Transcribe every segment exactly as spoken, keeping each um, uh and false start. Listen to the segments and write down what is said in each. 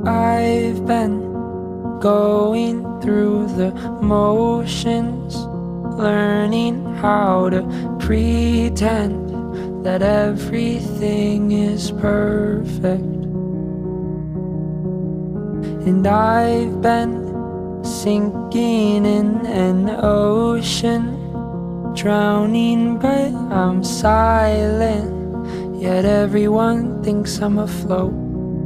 I've been going through the motions, learning how to pretend that everything is perfect. And I've been sinking in an ocean, drowning but I'm silent, yet everyone thinks I'm afloat.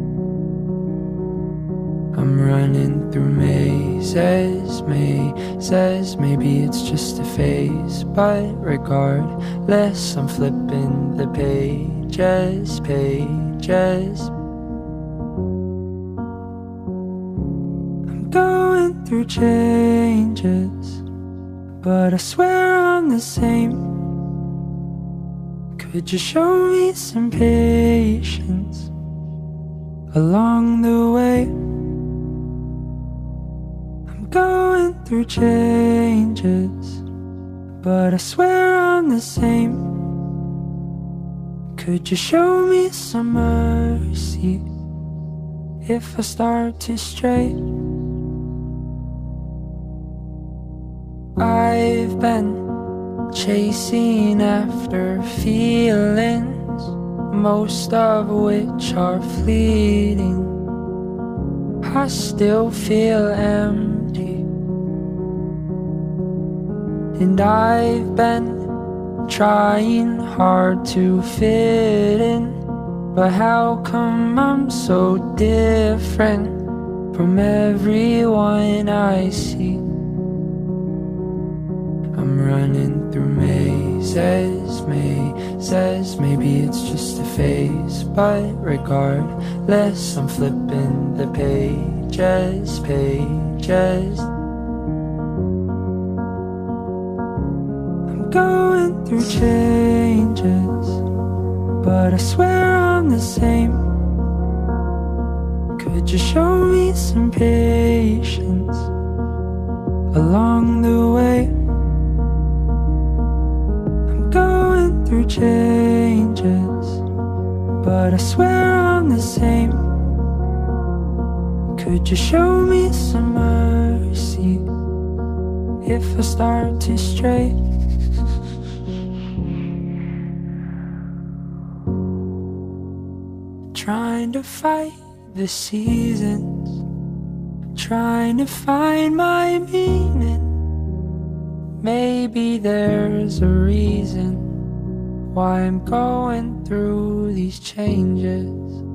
I'm running through mazes, mazes, maybe it's just a phase, but regardless, I'm flipping the pages, pages. I'm going through changes, but I swear I'm the same. Could you show me some patience along the way? Going through changes, but I swear I'm the same. Could you show me some mercy if I start to stray? I've been chasing after feelings, most of which are fleeting. I still feel empty, and I've been trying hard to fit in, but how come I'm so different from everyone I see? I'm running through mazes, mazes, maybe it's just a phase, but regardless, I'm flipping the pages, pages. I'm going through changes, but I swear I'm the same. Could you show me some patience along the way? Going through changes, but I swear I'm the same. Could you show me some mercy if I start to stray? Trying to fight the seasons, trying to find my meaning. Maybe there's a reason why I'm going through these changes.